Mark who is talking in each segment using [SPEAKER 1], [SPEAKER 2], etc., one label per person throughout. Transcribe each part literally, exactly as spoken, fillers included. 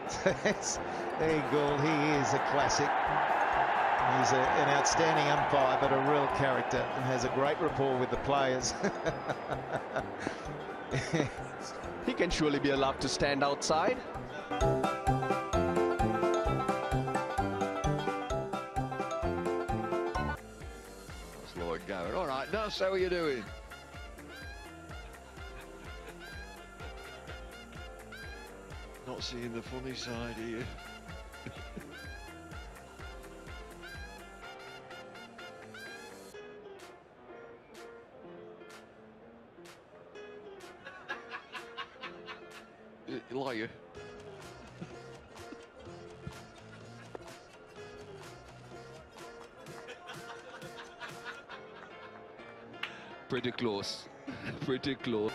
[SPEAKER 1] There, Gould, he is a classic. He's a, an outstanding umpire, but a real character, and has a great rapport with the players.
[SPEAKER 2] He can surely be allowed to stand outside.
[SPEAKER 3] That's Lloyd going. All right, Nuss, how are you doing? Not seeing the funny side here. Liar. Pretty close. Pretty close.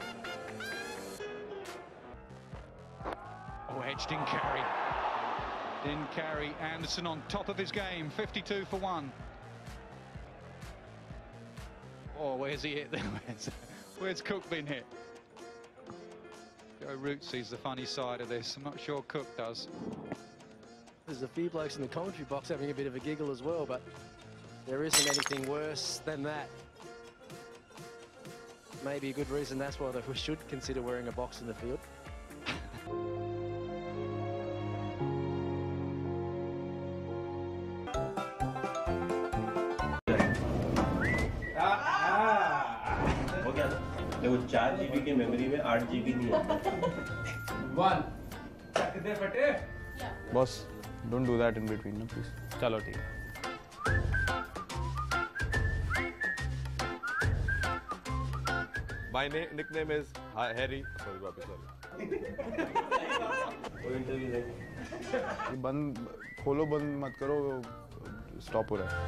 [SPEAKER 4] Oh, Edge didn't carry. Didn't carry. Anderson on top of his game. fifty-two for one. Oh, where's he hit there? Where's, where's Cook been hit? Joe Root sees the funny side of this. I'm not sure Cook does.
[SPEAKER 5] There's a few blokes in the commentary box having a bit of a giggle as well, but there isn't anything worse than that. Maybe a good reason that's why we should consider wearing a box in the field.
[SPEAKER 6] देखो चार GB की memory में आठ GB नहीं आता।
[SPEAKER 7] One. कितने फटे?
[SPEAKER 8] Boss, don't do that in between, no, please. चलो ठीक है. My name nickname is Harry. Sorry, Bobby, sorry.
[SPEAKER 6] वो इंटरव्यू दे.
[SPEAKER 8] ये बंद खोलो बंद मत करो, stop हो रहा है.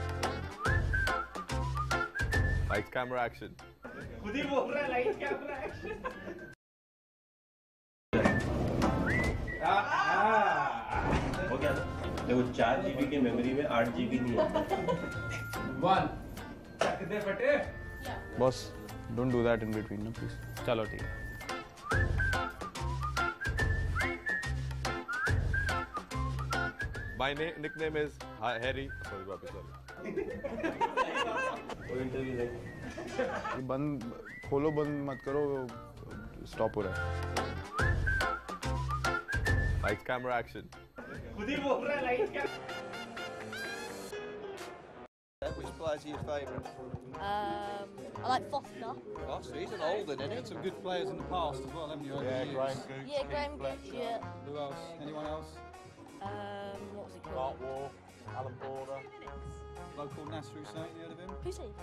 [SPEAKER 8] Lights, camera, action.
[SPEAKER 6] खुद ही बोल रहा है लाइट कैमरा एक्शन. हो गया. देखो चार जीबी की मेमोरी में आठ जीबी नहीं आता.
[SPEAKER 7] One. कितने फटे?
[SPEAKER 8] Boss, don't do that in between, no, please. चलो ठीक है. My name nickname is Harry. Sorry, Bobby, sorry.
[SPEAKER 6] वो इंटरव्यू दे.
[SPEAKER 8] ये बंद खोलो बंद मत करो, stop हो रहा है. Lights, camera, action.
[SPEAKER 6] खुद ही बोल रहा है light camera.
[SPEAKER 9] Which players are your favourite?
[SPEAKER 10] Um, I like Foster.
[SPEAKER 9] Foster, he's an older, isn't he?
[SPEAKER 7] Some good players in the past as well, haven't you?
[SPEAKER 8] Yeah, Graham Gooch.
[SPEAKER 10] Yeah, Graham Gooch, yeah.
[SPEAKER 7] Who else? Anyone else?
[SPEAKER 10] Um, what was it
[SPEAKER 8] Mark
[SPEAKER 10] called?
[SPEAKER 8] War, Alan Border.
[SPEAKER 7] Local Nasser Hussain, you heard of him?
[SPEAKER 10] Who's he?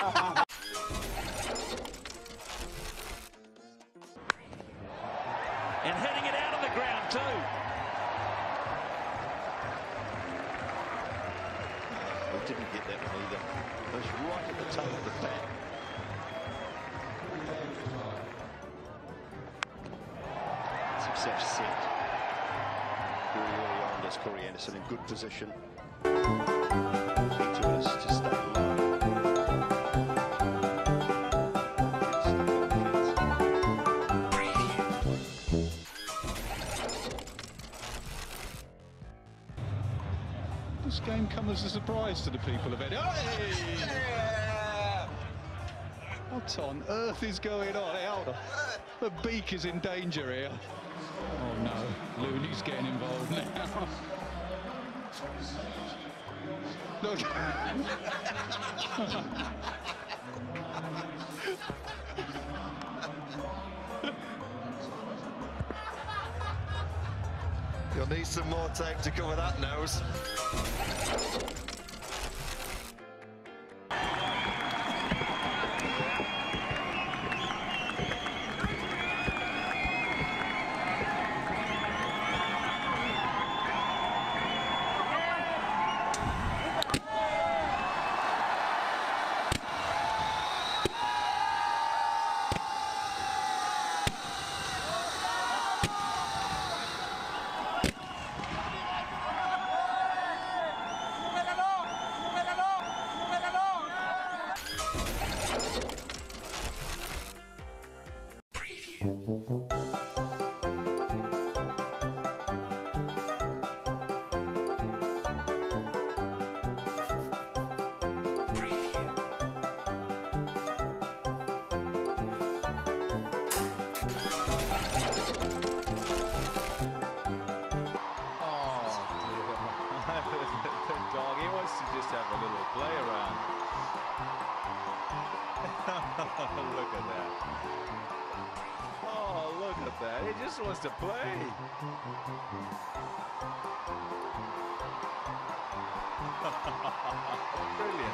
[SPEAKER 11] And heading it out on the ground too.
[SPEAKER 3] We didn't get that one either. It was right at the toe of the bat. Success set. Very early on, there's Corey Anderson in good position. Key to us to stay low.
[SPEAKER 4] This game comes as a surprise to the people of Eddie. Hey! What on earth is going on? Hey, the beak is in danger here. Oh no, Looney's getting involved now. Look.
[SPEAKER 3] You'll need some more tape to cover that nose.
[SPEAKER 12] He just wants to play. Brilliant.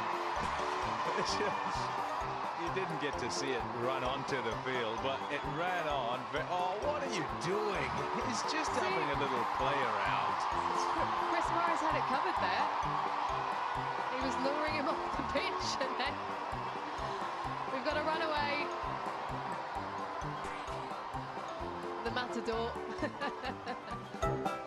[SPEAKER 12] You didn't get to see it run onto the field, but it ran on. Oh, what are you doing? He's just see, having a little play around.
[SPEAKER 13] Chris Morris had it covered there. He was luring him off the pitch, and then we've got a runaway. The Matador.